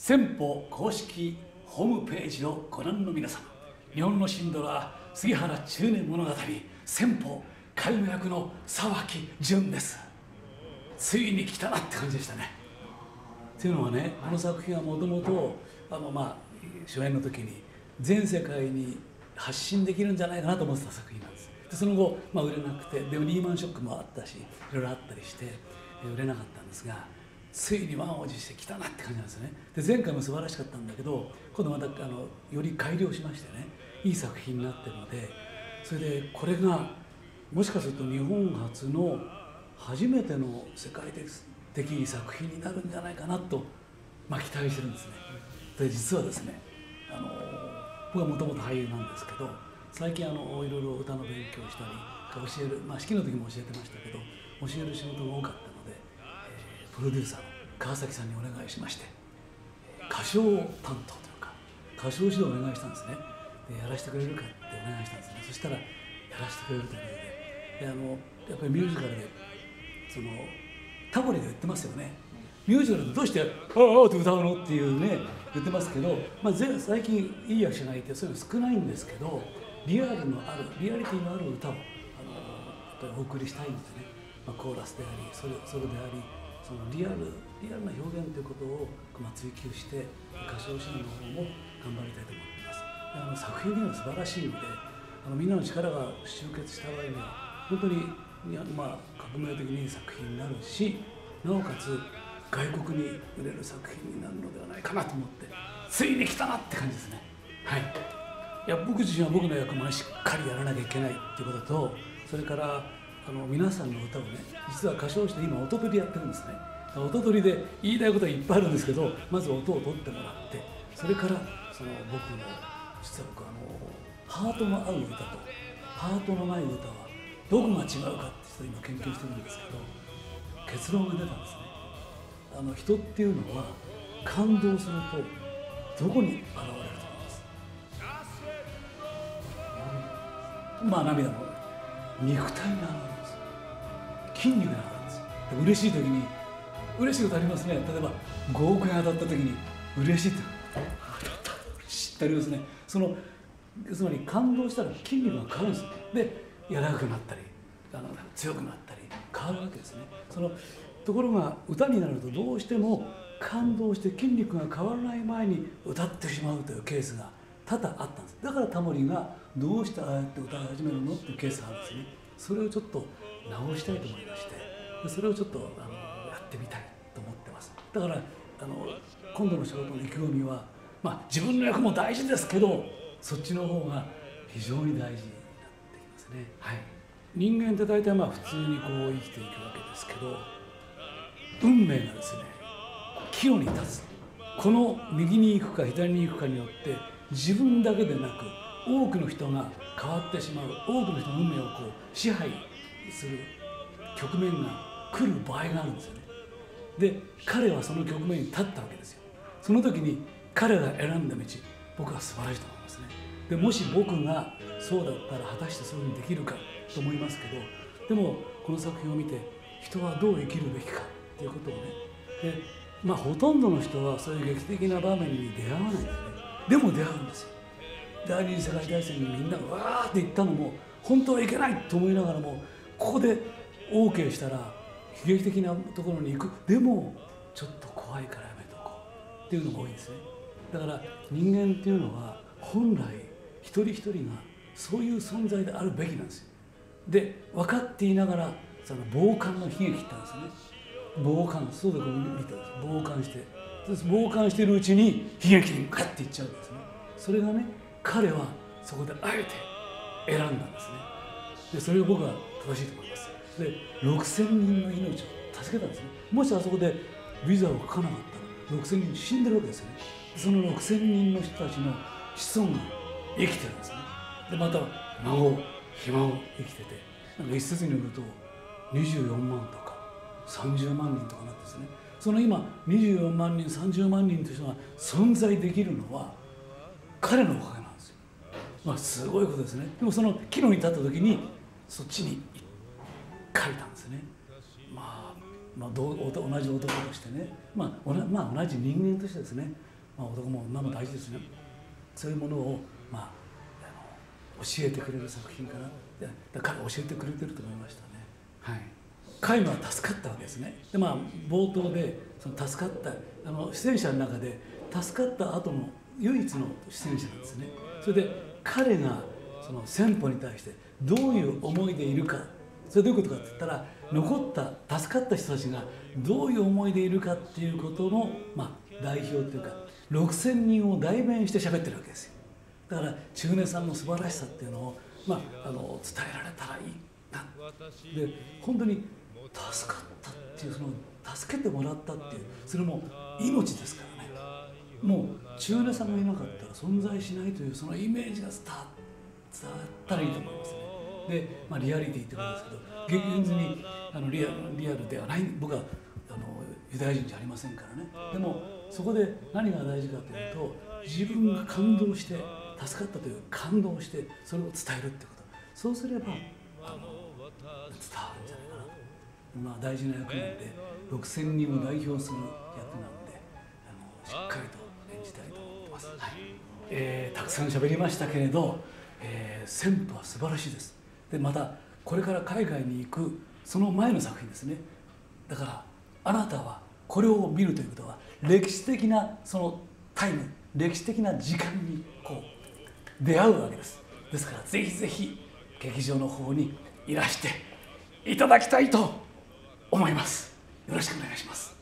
先方公式ホームページをご覧の皆様、日本のシンドラー杉原中年物語先方海馬役の沢木淳です。ついに来たなって感じでしたね。っていうのはね、この作品はもともと初演の時に全世界に発信できるんじゃないかなと思ってた作品なんです。でその後、売れなくて、でもリーマンショックもあったし、いろいろあったりして売れなかったんですが、ついに満を持してきたなって感じなんですよね。で前回も素晴らしかったんだけど、今度またより改良しましてね、いい作品になってるので、それでこれがもしかすると日本初の初めての世界的作品になるんじゃないかなと、期待してるんですね。で実はですね、僕はもともと俳優なんですけど、最近いろいろ歌の勉強したり教える、式の時も教えてましたけど、教える仕事が多かったので、プロデューサーの川崎さんにお願いしまして、歌唱担当というか歌唱指導をお願いしたんですね。でやらせてくれるかってお願いしたんですね。そしたらやらせてくれるということで、やっぱりミュージカルでタモリが言ってますよね。ミュージカルでどうして「ああ」って歌うのっていうね言ってますけど、最近いい役者がいてそういうの少ないんですけど、リアリティのある歌をやっぱりお送りしたいんですね。コーラスでありソロであり、そのリアルな表現ということを追求して、歌唱シーンの方も頑張りたいと思っています。作品には素晴らしいので、みんなの力が集結した場合には本当に革命的にいい作品になるし、なおかつ外国に売れる作品になるのではないかなと思って、ついに来たなって感じですね。はい、いや僕自身は僕の役もしっかりやらなきゃいけないっていうことと、それから皆さんの歌をね、実は歌唱して今音取りやってるんですね。音取りで言いたいことはいっぱいあるんですけど、まず音を取ってもらって、それから僕実はハートの合う歌とハートのない歌はどこが違うかって今研究してるんですけど、結論が出たんですね。人っていうのは感動するとどこに現れると思います？涙の肉体に現れます。筋肉に現れます。嬉しい時に嬉しいことありますね。例えば5億円当たった時に嬉しいって知ってありますね。つまり感動したら筋肉が変わるんです。で柔らかくなったり強くなったり変わるわけですね。ところが歌になるとどうしても感動して筋肉が変わらない前に歌ってしまうというケースが多々あったんです。だからタモリがどうしてああやって歌い始めるのっていうケースがあるんですね。それをちょっと直したいと思いまして、それをちょっとやってみたいと思ってます。だから今度の仕事の意気込みは、自分の役も大事ですけど、そっちの方が非常に大事になってきますね。はい、人間って大体普通に生きていくわけですけど、運命がですね岐路に立つ。この右に行くか左に行くかによって自分だけでなく多くの人が変わってしまう、多くの人の運命を支配する局面が来る場合があるんですよね。で彼はその局面に立ったわけですよ。その時に彼が選んだ道、僕は素晴らしいと思いますね。でもし僕がそうだったら果たしてそういうふうにできるかと思いますけど、でもこの作品を見て人はどう生きるべきかっていうことをね、でほとんどの人はそういう劇的な場面に出会わないんですね。でも出会うんですよ。第二次世界大戦にみんながわーって行ったのも本当はいけないと思いながらも、ここで OK したら悲劇的なところに行く。でもちょっと怖いからやめとこうっていうのが多いんですね。だから人間っていうのは本来一人一人がそういう存在であるべきなんですよ。で分かっていながら傍観の悲劇ってあるんですね。傍観、そうだと見てるんです。傍観して、傍観しているうちに悲劇にガッていっちゃうんですね。それがね、彼はそこであえて選んだんですね。でそれを僕は正しいと思います。で6000人の命を助けたんですね。もしあそこでビザを書かなかったら6000人死んでるわけですよね。その6000人の人たちの子孫が生きてるんですね。でまた孫ひ孫生きてて、一説によると24万とか30万人とかなってですね、今24万人30万人という人が存在できるのは彼のおかげなんですよ。すごいことですね。でもその岐路に立った時にそっちに書いたんですね。 同じ男としてね、同じ人間としてですね、男も女も大事ですね。そういうものを、教えてくれる作品かな。だから教えてくれてると思いましたね。はい。カイムは助かったわけですね。で冒頭でその助かった出演者の中で助かった後の唯一の出演者なんですね。それで彼がその先祖に対してどういう思いでいるか、それどういうことかって言ったら、残った助かった人たちがどういう思いでいるかっていうことの、代表というか6,000人を代弁して喋ってるわけですよ。だから中根さんの素晴らしさっていうのを、伝えられたらいいな。で本当に助かったっていう、その助けてもらったっていう、それも命ですからね。もう中根さんがいなかったら存在しないというそのイメージが伝わったらいいと思いますね。で、リアリティってことですけど、現実にリアルではない、僕はユダヤ人じゃありませんからね。でもそこで何が大事かというと、自分が感動して助かったという感動をしてそれを伝えるってこと、そうすれば伝わるんじゃないかなと。大事な役なんで、6,000人を代表する役なんで、しっかりと演じたいと思ってます。はい。たくさん喋りましたけれど、先祖は素晴らしいです。でまたこれから海外に行くその前の作品ですね。だからあなたはこれを見るということは、歴史的なそのタイム、歴史的な時間に出会うわけです。ですからぜひぜひ劇場の方にいらしていただきたいと思います。よろしくお願いします。